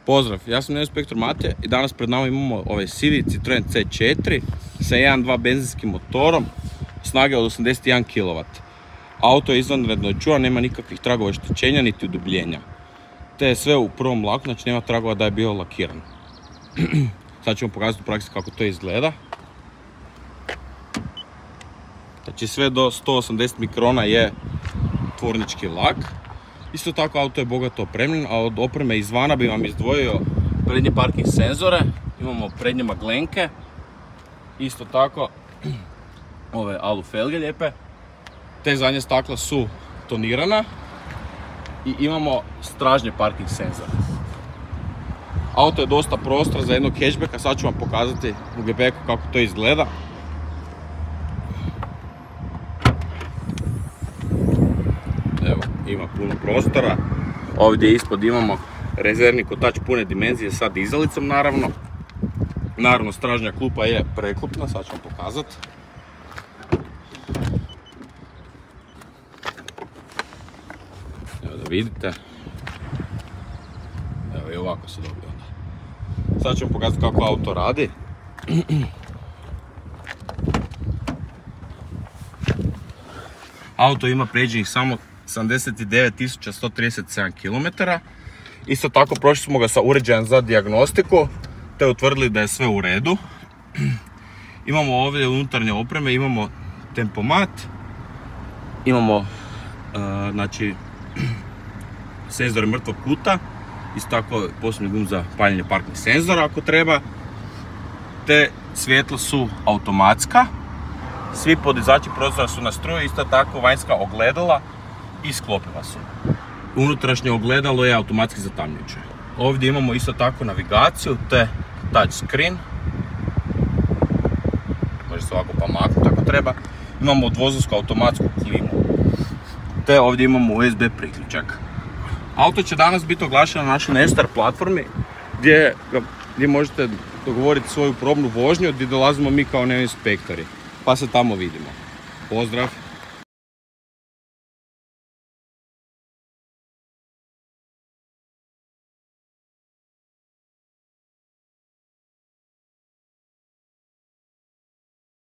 Pozdrav, ja sam inspektor Mate i danas pred nama imamo ovaj sivi Citroen C4 sa 1.2 benzinskim motorom snage od 81 kW. Auto je izvanredno čuvan, nema nikakvih tragova oštećenja niti udubljenja. Te je sve u prvom laku, znači nema tragova da je bio lakiran. Sad ćemo pokazati u praksi kako to izgleda. Znači sve do 180 mikrona je tvornički lak. Isto tako auto je bogato opremljen, a od opreme izvana bi vam izdvojio prednje parking senzore, imamo prednje maglenke, isto tako ove alu felge lijepe, te zadnje stakla su tonirana i imamo stražnje parking senzore. Auto je dosta prostora za jednog hatchbacka, sad ću vam pokazati u gebacku kako to izgleda. Evo, ima puno prostora. Ovdje ispod imamo rezervni kotač pune dimenzije sa dizalicom naravno. Naravno, stražnja klupa je preklopna, sad ću vam pokazati. Evo da vidite. Evo i ovako se dobije onda. Sad ću vam pokazati kako auto radi. Auto ima pređenih samo 79.137 km. Isto tako prošli smo ga sa uređajem za dijagnostiku, te utvrdili da je sve u redu. Imamo ovdje unutarnje opreme, imamo tempomat, imamo znači senzor mrtvog kuta, isto tako posebni gum za paljenje parking senzora ako treba, te svjetla su automatska. Svi podizači prozora su na struju, isto tako vanjska ogledala i sklopiva su. Unutrašnje ogledalo je automatski zatamnjujuće. Ovdje imamo isto tako navigaciju te touch screen. Može se ovako pa maknuti ako treba. Imamo dvozonsku automatsku klimu. Te ovdje imamo USB priključak. Auto će danas biti oglašeno na našoj Nestar platformi gdje možete dogovoriti svoju probnu vožnju gdje dolazimo mi kao inspektori. Pa se tamo vidimo. Pozdrav!